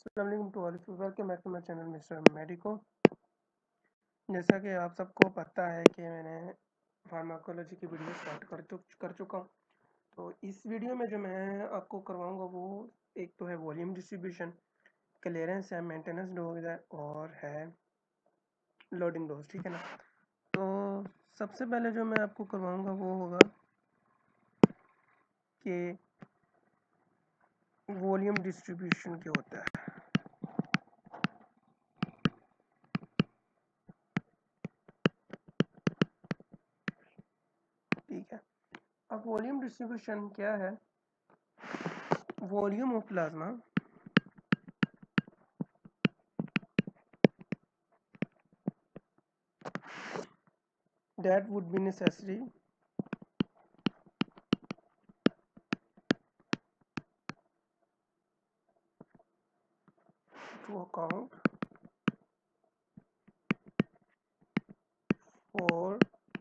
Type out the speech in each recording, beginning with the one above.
अस्सलाम to all, welcome back to my channel mister medico. जैसा कि आप सबको पता है कि मैंने फार्माकोलॉजी की वीडियो स्टार्ट कर चुका हूँ। तो इस वीडियो में जो मैं आपको करवाऊँगा वो एक तो है वॉल्यूम डिस्ट्रीब्यूशन, क्लियरेंस है, मेंटेनेंस डोज है और है लोडिंग डोज। ठीक है ना। तो सबसे पहले जो मैं आपको करवाऊँगा वो होगा कि वॉल्यूम डिस्ट्रीब्यूशन क्या होता है। ठीक है, अब वॉल्यूम डिस्ट्रीब्यूशन क्या है? Volume of plasma that would be necessary to account for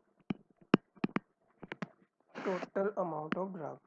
total amount of drug।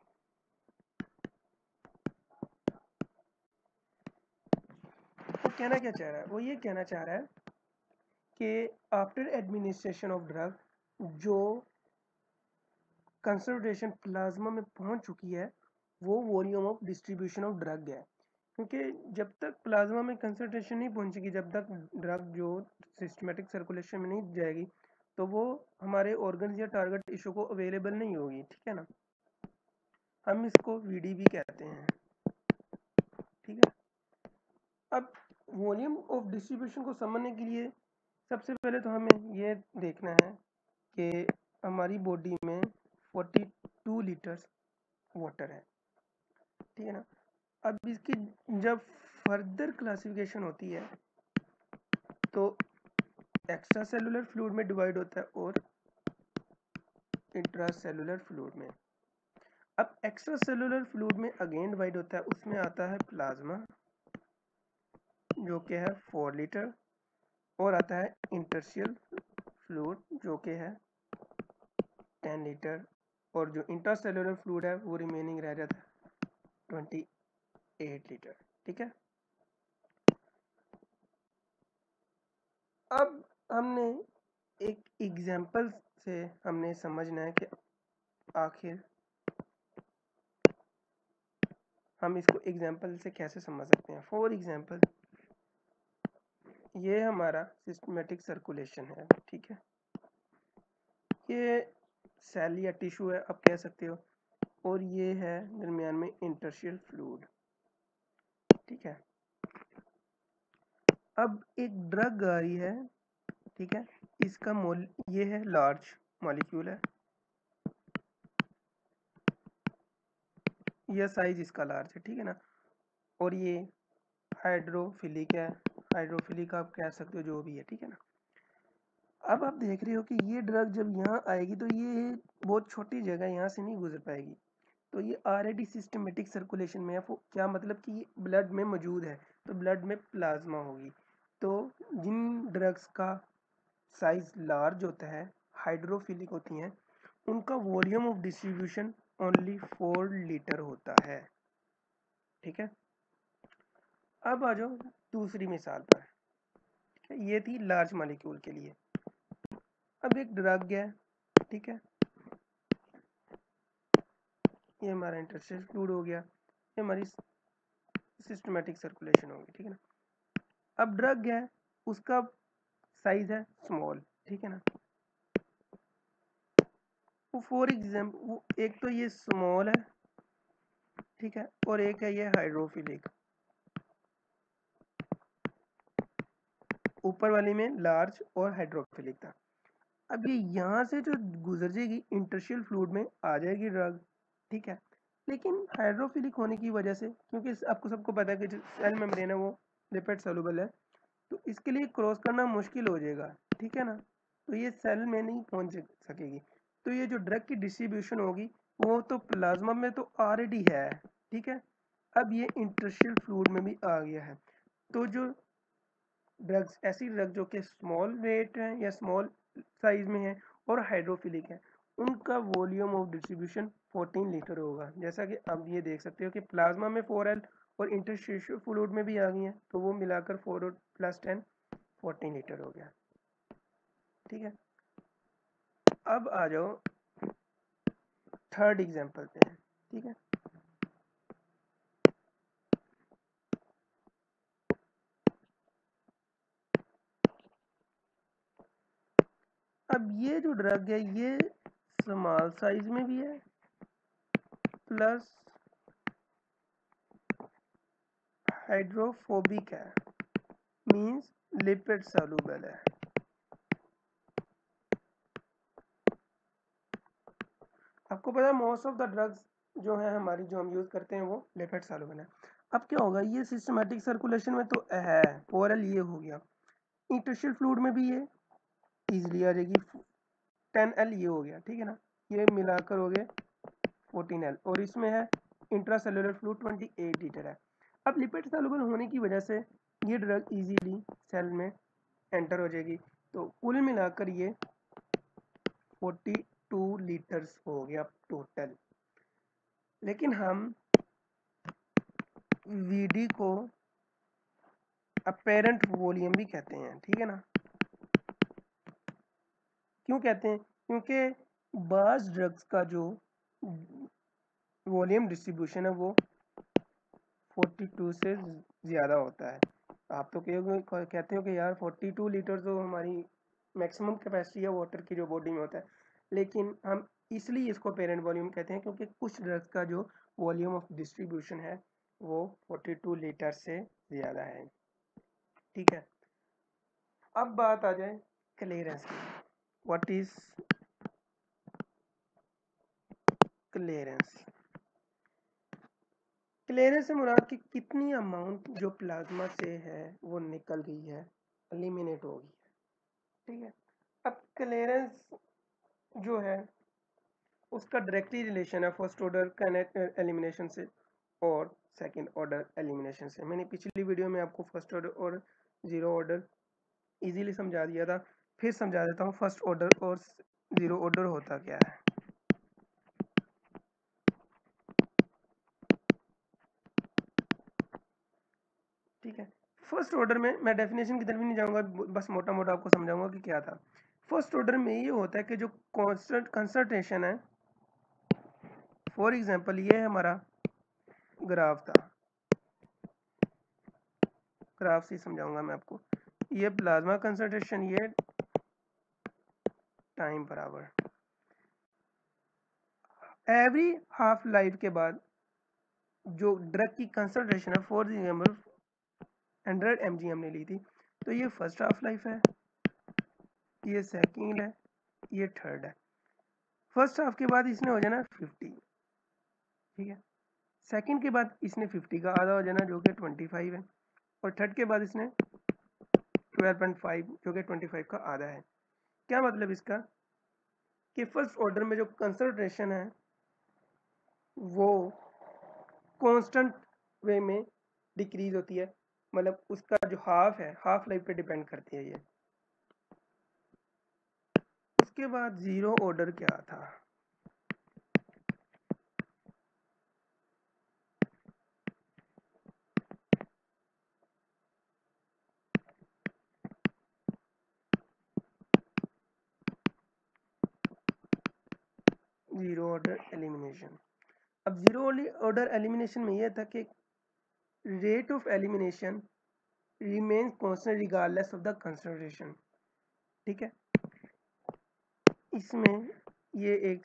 वो कहना क्या चाह रहा है? वो ये कहना चाह रहा है कि आफ्टर एडमिनिस्ट्रेशन ऑफ ड्रग जो कंसंट्रेशन प्लाज्मा में पहुंच चुकी है वो volume of distribution of drug है। क्योंकि जब तक प्लाज्मा में कंसंट्रेशन नहीं पहुंचेगी, जब तक ड्रग जो सिस्टमेटिक सर्कुलेशन में नहीं जाएगी, तो वो हमारे ऑर्गन्स या टारगेट टिश्यू को अवेलेबल नहीं होगी। ठीक है ना। हम इसको वीडी भी कहते हैं। ठीक है। अब वॉल्यूम ऑफ डिस्ट्रीब्यूशन को समझने के लिए सबसे पहले तो हमें ये देखना है कि हमारी बॉडी में 42 लीटर्स वाटर है। ठीक है ना। अब इसकी जब फर्दर क्लासिफिकेशन होती है तो एक्स्ट्रा सेलुलर फ्लूइड में डिवाइड होता है और इंट्रा सेलुलर फ्लूइड में। अब एक्स्ट्रा सेलुलर फ्लूइड में अगेन डिवाइड होता है, उसमें आता है प्लाज्मा जो कि है 4 लीटर और आता है इंटरस्टिशियल फ्लूइड जो कि है 10 लीटर और जो इंट्रासेलुलर फ्लूइड है वो रिमेनिंग रह जाता है 28 लीटर। ठीक है। अब हमने एक एग्जाम्पल से हमने समझना है कि आखिर हम इसको एग्जाम्पल से कैसे समझ सकते हैं। फॉर एग्जाम्पल ये हमारा सिस्टमेटिक सर्कुलेशन है। ठीक है। ये सेल या टिश्यू है आप कह सकते हो, और ये है दरमियान में इंटरस्टिशियल फ्लूइड। ठीक है। अब एक ड्रग आ रही है। ठीक है। इसका ये है लार्ज मॉलिक्यूल है, यह साइज इसका लार्ज है। ठीक है ना। और ये हाइड्रोफिलिक है, हाइड्रोफिलिक आप कह सकते हो जो भी है। ठीक है ना। अब आप देख रहे हो कि ये ड्रग जब यहाँ आएगी तो ये बहुत छोटी जगह यहाँ से नहीं गुजर पाएगी, तो ये ऑलरेडी सिस्टमेटिक सर्कुलेशन में है। क्या मतलब कि ये ब्लड में मौजूद है, तो ब्लड में प्लाज्मा होगी। तो जिन ड्रग्स का साइज लार्ज होता है, हाइड्रोफिलिक होती हैं, उनका volume of distribution only 4 litre होता है। ठीक है। अब आ जाओ दूसरी मिसाल पर। ठीक है, ये थी लार्ज मॉलिक्यूल के लिए। अब एक ड्रग है। ठीक है। ये हमारा इंटरस्टिशियल फ्लूइड हो गया, ये हमारी सिस्टमेटिक सर्कुलेशन होगी। ठीक है ना। अब ड्रग है, उसका साइज है स्मॉल। ठीक है ना। वो फॉर एग्जाम्पल वो एक तो ये स्मॉल है। ठीक है। और एक है ये हाइड्रोफिलिक। ऊपर वाली में लार्ज और हाइड्रोफिलिक था। अब ये यहाँ से जो गुजर जाएगी इंटरस्टिशियल फ्लूइड में आ जाएगी ड्रग। ठीक है। लेकिन हाइड्रोफिलिक होने की वजह से, क्योंकि आपको सबको पता है कि जो सेल मेम्ब्रेन है वो लिपिड सोलुबल है, तो इसके लिए क्रॉस करना मुश्किल हो जाएगा। ठीक है ना। तो ये सेल में नहीं पहुंच सकेगी। तो ये जो ड्रग की डिस्ट्रीब्यूशन होगी वो तो प्लाज्मा में तो ऑलरेडी है। ठीक है। अब ये इंटरस्टिशियल फ्लूइड में भी आ गया है। तो जो ड्रग्स, ऐसी ड्रग जो कि स्मॉल वेट है या स्मॉल साइज में है और हाइड्रोफिलिक है, उनका वॉल्यूम ऑफ डिस्ट्रीब्यूशन 14 लीटर होगा। जैसा कि अब ये देख सकते हो कि प्लाज्मा में 4L और इंटरस्टिशियल फ्लूइड में भी आ गई हैं, तो वो मिलाकर 4 + 10 14 लीटर हो गया। ठीक है, अब आ जाओ थर्ड एग्जांपल पे। ठीक है, अब ये जो ड्रग है ये स्मॉल साइज में भी है प्लस हाइड्रोफोबिक है, मींस लिपिड सॉल्युबल है। आपको पता है मोस्ट ऑफ द ड्रग्स जो है हमारी जो हम यूज करते हैं वो लिपिड सॉल्युबल है। अब क्या होगा, ये सिस्टमैटिक सर्कुलेशन में तो है, ओरल ये हो गया, इंटरस्टिशियल फ्लूइड में भी ये इजीली आ जाएगी, 10L ये हो गया। ठीक है ना, ये मिलाकर हो गए 14L, और इसमें है इंट्रासेलुलर फ्लूइड 28 लीटर है। अब लिपिड सॉल्युबल होने की वजह से ये ड्रग इजीली सेल में एंटर हो जाएगी, तो कुल मिलाकर ये 42 लीटर्स हो गया टोटल। लेकिन हम वीडी को अपेरेंट वॉल्यूम भी कहते हैं। ठीक है ना, क्यों कहते हैं, क्योंकि बाज ड्रग्स का जो वॉल्यूम डिस्ट्रीब्यूशन है वो 42 से ज़्यादा होता है। आप तो कहते हो कि यार 42 लीटर तो हमारी मैक्सिमम कैपेसिटी है वाटर की जो बॉडी में होता है, लेकिन हम इसलिए इसको पेरेंट वॉल्यूम कहते हैं क्योंकि कुछ ड्रग्स का जो वॉल्यूम ऑफ डिस्ट्रीब्यूशन है वो 42 लीटर से ज़्यादा है। ठीक है, अब बात आ जाए क्लियरेंस की। What is clearance? क्लियरेंस से मुराद कि कितनी अमाउंट जो प्लाज्मा से है वो निकल गई है, एलिमिनेट हो गई है। ठीक है, अब क्लियरेंस जो है उसका डायरेक्टली रिलेशन है फर्स्ट ऑर्डर एलिमिनेशन से और सेकंड ऑर्डर एलिमिनेशन से। मैंने पिछली वीडियो में आपको फर्स्ट ऑर्डर और जीरो ऑर्डर इजीली समझा दिया था, फिर समझा देता हूँ फर्स्ट ऑर्डर और जीरो ऑर्डर होता क्या है। ठीक है, फर्स्ट ऑर्डर में मैं डेफिनेशन की तरफ नहीं जाऊंगा, बस मोटा मोटा आपको समझाऊंगा कि क्या था। फर्स्ट ऑर्डर में ये होता है कि जो कांस्टेंट कंसंट्रेशन है, फॉर एग्जांपल ये हमारा ग्राफ था, ग्राफ से समझाऊंगा मैं आपको। ये प्लाज्मा कंसंट्रेशन, ये टाइम बराबर एवरी हाफ लाइफ के बाद जो ड्रग की कंसंट्रेशन है, फॉर एग्जांपल 100 mg हमने ली थी, तो ये फर्स्ट हाफ लाइफ है, ये सेकंड है, ये थर्ड है। फर्स्ट हाफ के बाद इसने हो जाना 50। ठीक है, सेकंड के बाद इसने 50 का आधा हो जाना जो कि 25 है, और थर्ड के बाद इसने 12.5 जो कि 25 का आधा है। क्या मतलब इसका कि फर्स्ट ऑर्डर में जो कंसंट्रेशन है वो कांस्टेंट वे में डिक्रीज होती है, मतलब उसका जो हाफ है हाफ लाइफ पे डिपेंड करती है ये। उसके बाद जीरो ऑर्डर क्या था, जीरो ऑर्डर एलिमिनेशन। अब जीरो ऑर्डर एलिमिनेशन में यह था कि rate of elimination remains constant regardless of the concentration. ठीक है, इसमें ये एक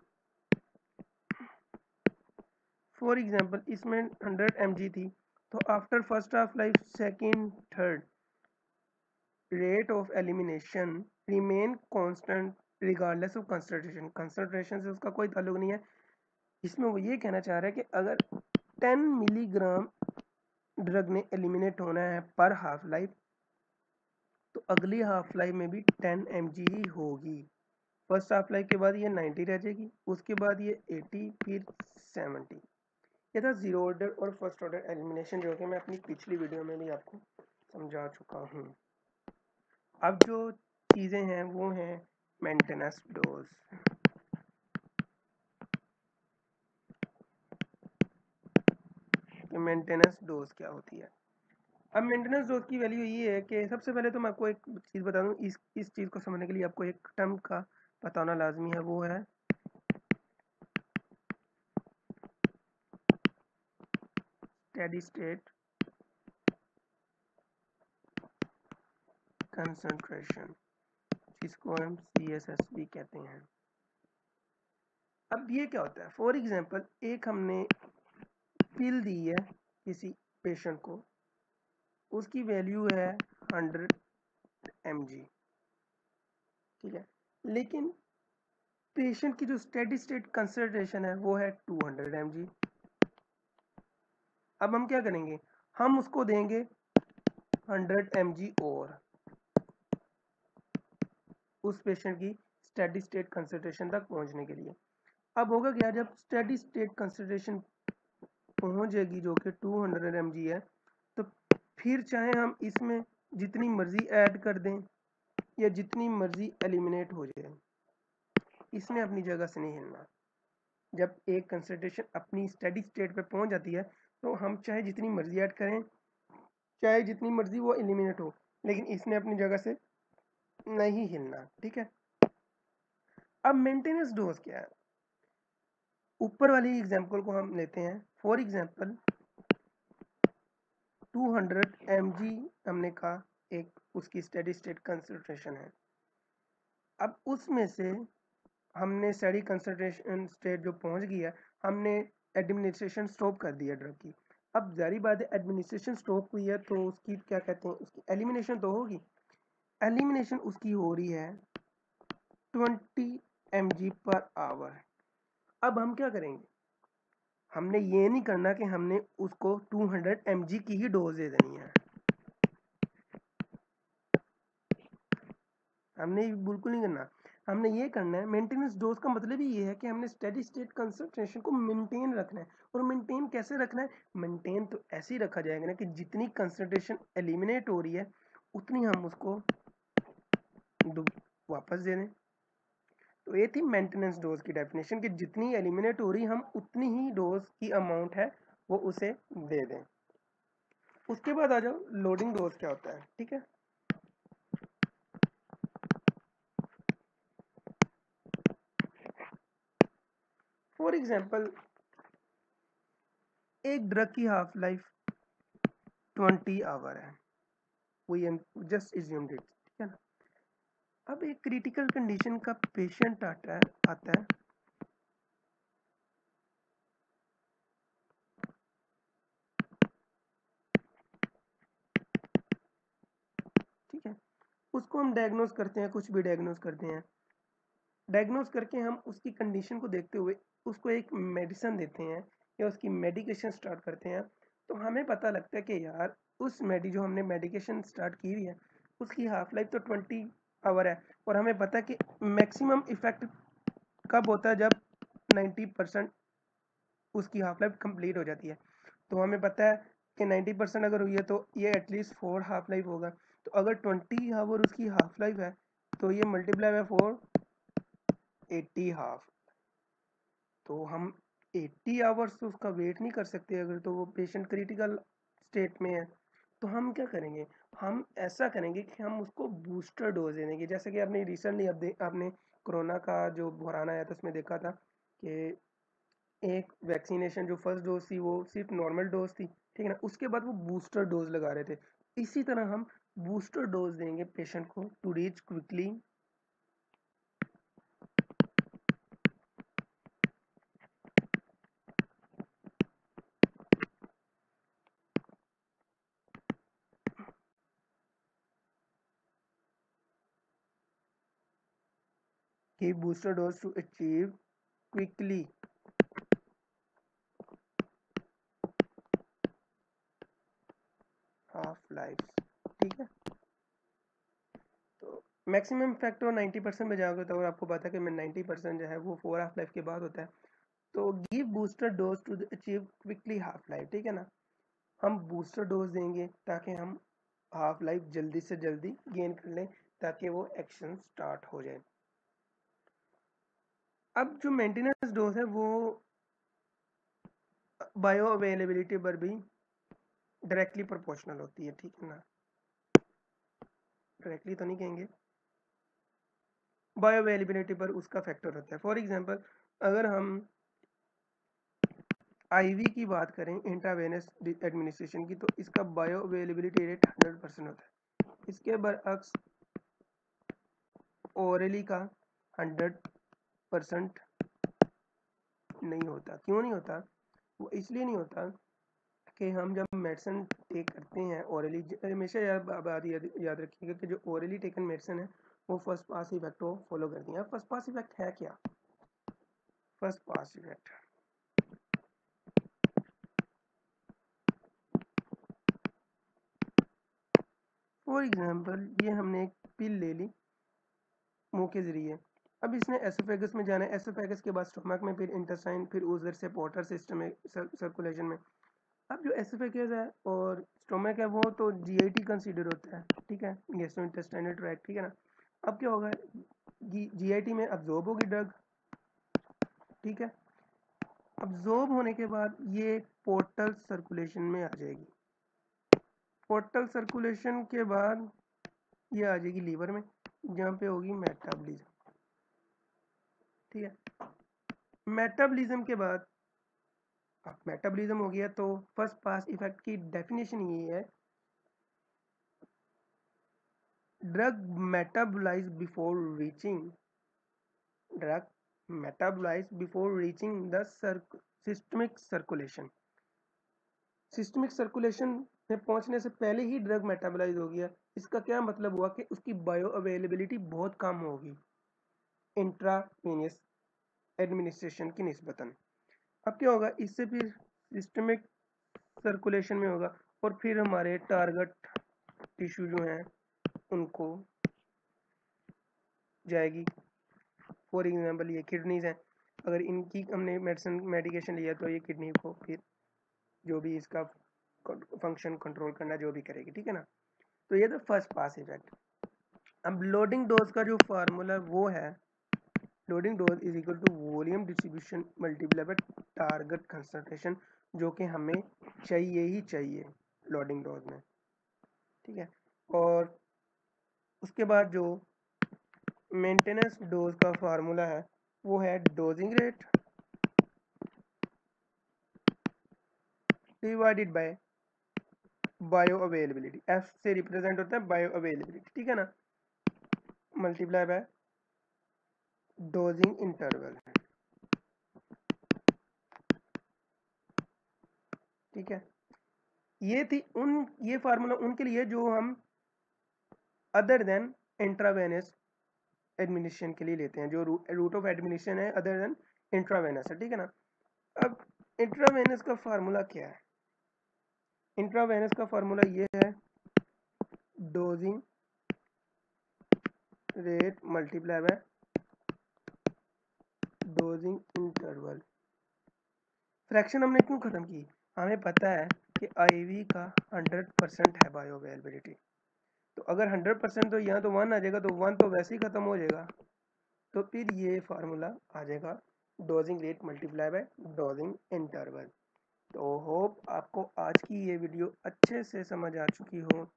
फॉर एग्जांपल इसमें 100 mg थी, तो after first half life second third rate of elimination remain constant regardless of concentration. Concentration से उसका कोई ताल्लुक नहीं है। इसमें वो ये कहना चाह रहा है कि अगर 10 मिलीग्राम ड्रग ने एलिमिनेट होना है पर हाफ लाइफ, तो अगली हाफ लाइफ में भी 10 mg ही होगी। फर्स्ट हाफ लाइफ के बाद ये 90 रह जाएगी, उसके बाद ये 80, फिर 70। ये था जीरो ऑर्डर और फर्स्ट ऑर्डर एलिमिनेशन, जो कि मैं अपनी पिछली वीडियो में भी आपको समझा चुका हूँ। अब जो चीज़ें हैं वो हैं मेंटेनेंस डोज। कि मेंटेनेंस डोज क्या होती है। अब मेंटेनेंस डोज की वैल्यू ये है कि सबसे पहले तो मैं आपको एक चीज़ बता दूं, इस चीज़ को समझने के लिए आपको एक टर्म का पता होना लाजमी है, वो है स्टेडी स्टेट कंसंट्रेशन, जिसको हम CSSB कहते हैं। अब ये क्या होता है, फॉर एग्जांपल एक हमने पिल दी है किसी पेशेंट को, उसकी वैल्यू है 100 mg, ठीक है, लेकिन पेशेंट की जो स्टेडी स्टेट कंसंट्रेशन है वो है 200 mg। अब हम क्या करेंगे, हम उसको देंगे 100 mg और उस पेशेंट की स्टेडी स्टेट कंसंट्रेशन तक पहुंचने के लिए। अब होगा क्या, जब स्टेडी स्टेट कंसंट्रेशन पहुंच जाएगी जो कि 200 mg है, तो फिर चाहे हम इसमें जितनी मर्जी ऐड कर दें या जितनी मर्जी एलिमिनेट हो जाए, इसने अपनी जगह से नहीं हिलना। जब एक कंसंट्रेशन अपनी स्टेडी स्टेट पे पहुंच जाती है तो हम चाहे जितनी मर्जी ऐड करें, चाहे जितनी मर्जी वो एलिमिनेट हो, लेकिन इसने अपनी जगह से नहीं हिलना, ठीक है। अब मेंटेनेंस डोज क्या है, ऊपर वाली एग्जांपल को हम लेते हैं। फॉर एग्जांपल 200 mg हमने कहा एक उसकी स्टेडी स्टेट कंसंट्रेशन है। अब उसमें से हमने स्टेडी कंसंट्रेशन स्टेट जो पहुंच गई है, हमने एडमिनिस्ट्रेशन स्टॉप कर दिया ड्रग की। अब जारी बात है, एडमिनिस्ट्रेशन स्टॉप हुई है तो उसकी क्या कहते हैं, उसकी एलिमिनेशन तो होगी। एलिमिनेशन उसकी हो रही है 20 mg पर आवर। अब हम क्या करेंगे, हमने ये नहीं करना कि हमने उसको 200 mg की ही डोज दे देनी है, हमने बिल्कुल नहीं करना। हमने ये करना है, मेंटेनेंस डोज का मतलब ही ये है कि हमने स्टेडी स्टेट कंसंट्रेशन को मेंटेन रखना है। और मेंटेन कैसे रखना है, मेंटेन तो ऐसे ही रखा जाएगा ना कि जितनी कंसंट्रेशन एलिमिनेट हो रही है उतनी हम उसको वापस दे दें। तो ये थी मेंटेनेंस डोज की डेफिनेशन कि जितनी एलिमिनेट हो रही हम उतनी ही डोज की अमाउंट है वो उसे दे दें। उसके बाद आ जाओ लोडिंग डोज क्या होता है, ठीक है। फॉर एग्जांपल एक ड्रग की हाफ लाइफ 20 आवर है, वी जस्ट एज्यूम्ड इट, ठीक है ना। अब एक क्रिटिकल कंडीशन का पेशेंट आता है, ठीक है, उसको हम डायग्नोज करते हैं, कुछ भी डायग्नोज करते हैं। डायग्नोज करके हम उसकी कंडीशन को देखते हुए उसको एक मेडिसिन देते हैं या उसकी मेडिकेशन स्टार्ट करते हैं। तो हमें पता लगता है कि यार उस जो हमने मेडिकेशन स्टार्ट की हुई है उसकी हाफ लाइफ तो 20 आवर है, और हमें पता है कि मैक्सिमम इफेक्ट कब होता है, जब 90% उसकी हाफ लाइफ कंप्लीट हो जाती है। तो हमें पता है कि 90% अगर हुई है तो ये एटलीस्ट 4 हाफ लाइफ होगा। तो अगर 20 आवर उसकी हाफ लाइफ है तो ये मल्टीप्लाई बाय 4 80 हाफ। तो हम 80 आवर्स तो उसका वेट नहीं कर सकते अगर तो वो पेशेंट क्रिटिकल स्टेट में है। तो हम क्या करेंगे, हम ऐसा करेंगे कि हम उसको बूस्टर डोज दे देंगे। जैसे कि आपने रिसेंटली आपने कोरोना का जो बहरान आया था उसमें देखा था कि एक वैक्सीनेशन जो फर्स्ट डोज थी वो सिर्फ नॉर्मल डोज थी, ठीक है ना, उसके बाद वो बूस्टर डोज लगा रहे थे। इसी तरह हम बूस्टर डोज देंगे पेशेंट को to reach quickly give booster dose to achieve quickly half life, ठीक है। तो मैक्सिमम इफेक्ट 90% में जाओगे तो आपको पता है कि मैं 90% जो है वो 4 हाफ लाइफ के बाद होता है। तो give booster dose to achieve quickly half life, ठीक है ना। हम बूस्टर डोज देंगे ताकि हम हाफ लाइफ जल्दी से जल्दी गेन कर लें ताकि वो एक्शन स्टार्ट हो जाए। अब जो मेंटेनेंस डोज है वो बायो अवेलेबिलिटी पर भी डायरेक्टली प्रोपोर्शनल होती है, ठीक है ना, डायरेक्टली तो नहीं कहेंगे, बायो अवेलेबिलिटी पर उसका फैक्टर होता है। फॉर एग्जांपल अगर हम आईवी की बात करें इंट्रावेनस एडमिनिस्ट्रेशन की, तो इसका बायो अवेलेबिलिटी रेट 100% होता है। इसके बरअक्स ओरली का 100% नहीं होता। क्यों नहीं होता? वो इसलिए नहीं होता कि हम जब मेडिसिन टेक करते हैं ओरली, हमेशा बात याद रखिएगा कि जो ओरली टेकन मेडिसिन है वो फर्स्ट पास इफेक्ट को फॉलो करती है। फर्स्ट पास इफेक्ट है क्या? First pass effect, for example ये हमने एक पिल ले ली मुंह के जरिए, अब इसने एसोफेगस में जाना है, एसोफेगस के बाद स्टमक में, फिर इंटेस्टाइन, फिर उधर से पोर्टर सिस्टम में, सर्कुलेशन में। अब जो एसोफेगस है और स्टोमक है वो तो जीआईटी कंसीडर होता है, ठीक है, गैस्ट्रोइंटेस्टाइनल ट्रैक्ट, ठीक है ना। अब क्या होगा, जीआईटी में अब्जॉर्ब होगी ड्रग, ठीक है, अब्जॉर्ब होने के बाद ये पोर्टल सर्कुलेशन में आ जाएगी, पोर्टल सर्कुलेशन के बाद ये आ जाएगी लीवर में, जहाँ पे होगी मेटाबॉलिज्म, ठीक है। मेटाबॉलिज्म के बाद, अब मेटाबॉलिज्म हो गया तो फर्स्ट पास इफेक्ट की डेफिनेशन ये है, drug metabolise before reaching, drug metabolise before reaching the systemic circulation, systemic circulation में पहुंचने से पहले ही ड्रग मेटाबोलाइज हो गया। इसका क्या मतलब हुआ कि उसकी बायो अवेलेबिलिटी बहुत कम होगी इंट्रावेनियस एडमिनिस्ट्रेशन की निस्बतन। अब क्या होगा, इससे फिर सिस्टमिक सर्कुलेशन में होगा और फिर हमारे टारगेट टिश्यू जो हैं उनको जाएगी। फॉर एग्जांपल ये किडनीज हैं, अगर इनकी हमने मेडिकेशन लिया तो ये किडनी को फिर जो भी इसका फंक्शन कंट्रोल करना जो भी करेगी, ठीक है ना। तो ये तो फर्स्ट पास इफेक्ट। अब लोडिंग डोज का जो फार्मूला वो है, loading dose is equal to volume distribution multiply by target concentration, जो कि हमें चाहिए ही चाहिए लोडिंग डोज में, ठीक है। और उसके बाद जो मेंटेनेंस डोज का फार्मूला है वो है dosing rate divided by bioavailability, F से रिप्रेजेंट होता है बायो अवेलेबिलिटी, ठीक है ना, मल्टीप्लाई बाय डोजिंग इंटरवल, ठीक है। ये फार्मूला उनके लिए जो हम अदर देन इंट्रावेनस एडमिनिस्ट्रेशन के लिए लेते हैं, जो रूट ऑफ एडमिनिस्ट्रेशन है अदर देन इंट्रावेनस है, ठीक है ना। अब इंट्रावेनस का फार्मूला क्या है? इंट्रावेनस का फार्मूला ये है dosing rate multiply by dosing interval. Fraction हमने क्यों खत्म की? हमें पता है कि आईवी का 100% है बायो अवेलेबिलिटी, तो अगर 100% तो यहाँ तो 1 आ जाएगा, तो 1 तो वैसे ही खत्म हो जाएगा, तो फिर ये फार्मूला आ जाएगा dosing rate multiply by dosing interval. तो होप आपको आज की ये वीडियो अच्छे से समझ आ चुकी हो।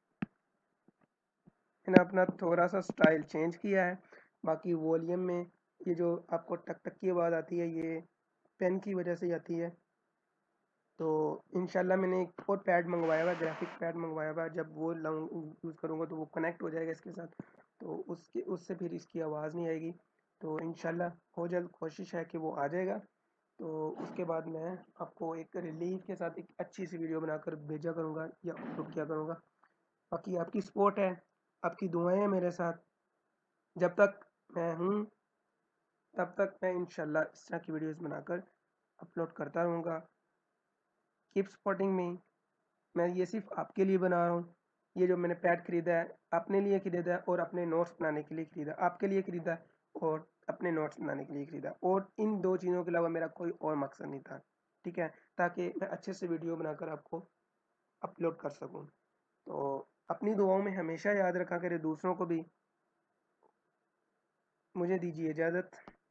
मैंने अपना थोड़ा सा स्टाइल चेंज किया है, बाकी वॉल्यूम में ये जो आपको टक टक की आवाज़ आती है ये पेन की वजह से आती है। तो इंशाल्लाह मैंने एक और पैड मंगवाया हुआ है, ग्राफिक पैड मंगवाया हुआ है, जब वो यूज़ करूँगा तो वो कनेक्ट हो जाएगा इसके साथ, तो उससे फिर इसकी आवाज़ नहीं आएगी। तो इंशाल्लाह हो जल्द कोशिश है कि वो आ जाएगा, तो उसके बाद मैं आपको एक रिलीफ के साथ एक अच्छी सी वीडियो बनाकर भेजा करूँगा या अपलोड किया करूँगा। बाकी आपकी सपोर्ट है, आपकी दुआएं हैं मेरे साथ, जब तक मैं हूँ तब तक मैं इंशाल्लाह इस तरह की वीडियोस बनाकर अपलोड करता रहूँगा। Keep supporting me. मैं ये सिर्फ आपके लिए बना रहा हूँ, ये जो मैंने पैड खरीदा है अपने लिए खरीदा है और अपने नोट्स बनाने के लिए खरीदा, आपके लिए खरीदा और अपने नोट्स बनाने के लिए खरीदा, और इन दो चीज़ों के अलावा मेरा कोई और मकसद नहीं था, ठीक है, ताकि मैं अच्छे से वीडियो बनाकर आपको अपलोड कर सकूँ। तो अपनी दुआओं में हमेशा याद रखा करें दूसरों को भी। मुझे दीजिए इजाज़त।